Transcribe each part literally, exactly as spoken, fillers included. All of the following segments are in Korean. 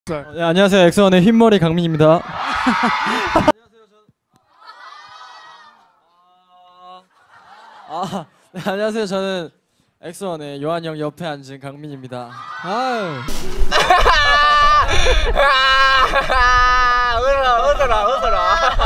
네, 안녕하세요. 엑소원의 흰머리 강민입니다. 아, 네, 안녕하세요. 저는 엑소원의 요한 형 옆에 앉은 강민입니다. 아유. 웃어라, 웃어라, 웃어라.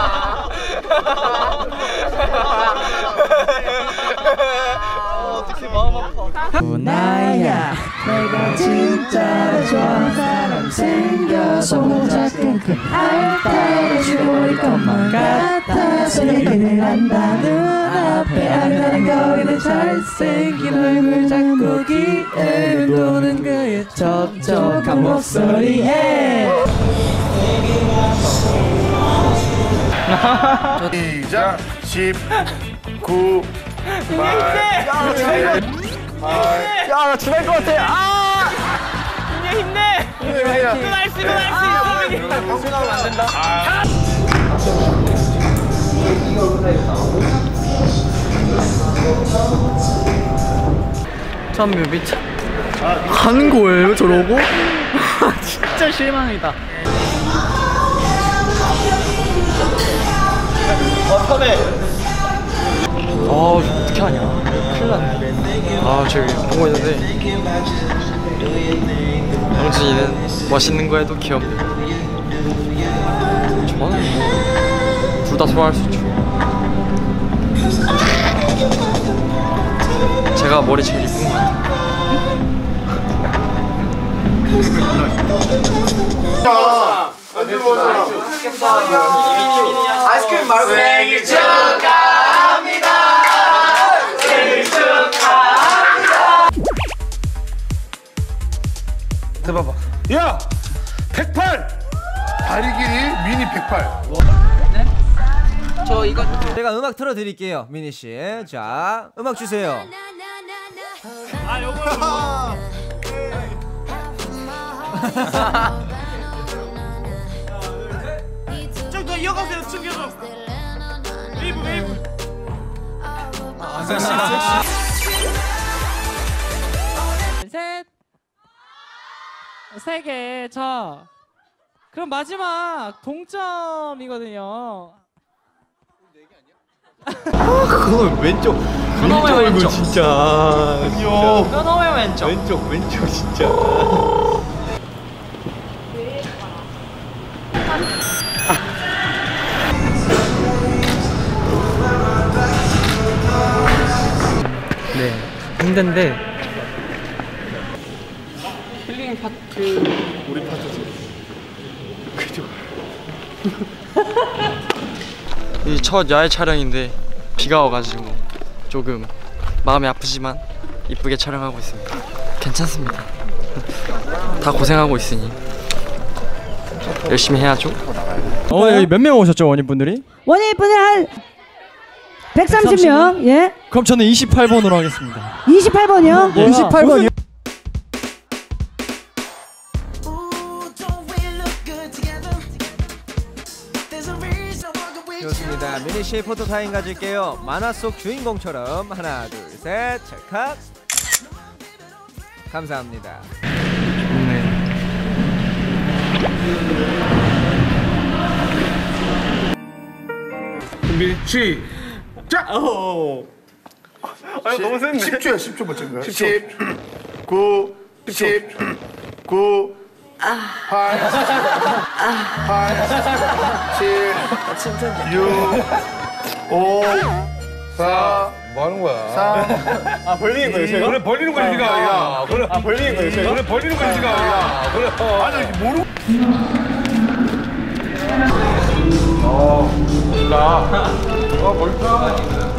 어떻게 마음 아파. 나야 내가 진짜 좋아하는 사람 생겨서 혼자 끙끙 앓다 죽어버릴 것만 같아서 얘기를 한다. 눈앞에 아름다운 거리는 잘생긴 얼굴 자꾸 귀에를 도는 그의 촉촉한 목소리에 시작. 십, 구, 팔, 칠, 팔. 야, 나 죽을 것 같아. 아! 힘내, 힘내. 이건 할 수, 이건 할 수 있어. 방송 나오면 안 된다. 참 뮤비차. 가는 거예요, 저러고? 진짜 실망이다. 어, 편해. 아, 어떻게 하냐? 큰일 났네. 아, 저기 보고 있는데 영진이는 멋있는 거 해도 귀엽네. 저는 둘 다 소화할 수 있죠. 제가 머리 제일 이쁜 것 같아요. 아이스크림 말고 생일 축하합니다. 생일 축하합니다. 해봐봐. 야! 백팔! 다리 길이 미니 백팔. 네? 저 이거 제가 음악 틀어드릴게요. 미니씨. 자 음악 주세요. 아, 요거 좀 더 이어가세요. 춤겨줘. 웨이브 웨이브. 아, 섹시 섹시. 셋, 세 개. 자, 그럼 마지막 동점이거든요. 그건 왼쪽 왼쪽 얼굴 진짜 끊어요 왼쪽. 왼쪽 왼쪽 진짜 네, 힘든데 힐링 파트. 우리 파트지. 그죠. 이 첫 야외 촬영인데 비가 와가지고 조금 마음이 아프지만 이쁘게 촬영하고 있습니다. 괜찮습니다. 다 고생하고 있으니 열심히 해야죠. 어, 여기 몇 명 오셨죠, 원인분들이? 원예분들 한 백삼십 명. 예. 그럼 저는 이십팔 번으로 하겠습니다. 이십팔 번이요? 예. 이십팔 번이요? 좋습니다. 미니씨의 포토타임 가질게요. 만화 속 주인공처럼 하나 둘 셋 찰칵. 감사합니다. 네. 준비 시작. 아니 너무 센데. 십 초야. 십 초 맞춘 거야. 십, 구, 십, 구, 팔, 팔, 칠, 육, 오, 사. 뭐 하는 거야? 삼. 아, 벌리는 거예요, 제가? 그래 벌리는 거야, 네가. 야, 그래. 아, 벌리는 거예요, 제가? 그래 벌리는 거야, 네가. 야, 그래. 아니 모르. 어, 나. 어, 뭘까?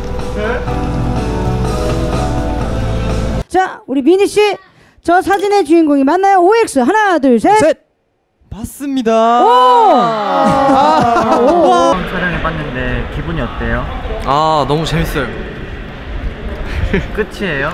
자, 우리 미니 씨, 저 사진의 주인공이 맞나요? 오엑스 하나, 둘, 셋. 셋. 맞습니다. 오! 아, 오! 촬영해봤는데 기분이 어때요? 아, 너무 재밌어요. 끝이에요?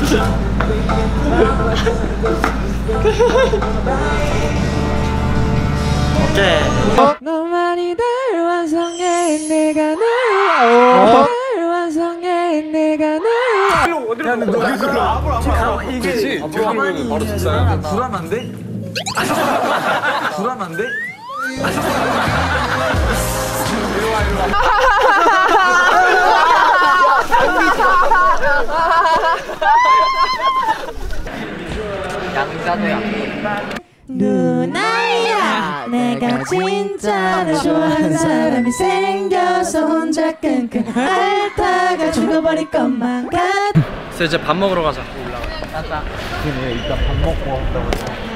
오케이. 너만이 날 완성해 내가 날 완성해 내가 날 이게 가만히 바로 뒷사람 불안한데? 불안한데? 양자도 양. 누나야 내가 진짜로 좋아하는 사람이 생겨서 혼자 끙끙 앓다가 죽어버릴 것만 같아. 그래서 이제 밥 먹으러 가자. 그래 일단 밥 먹고 한다고.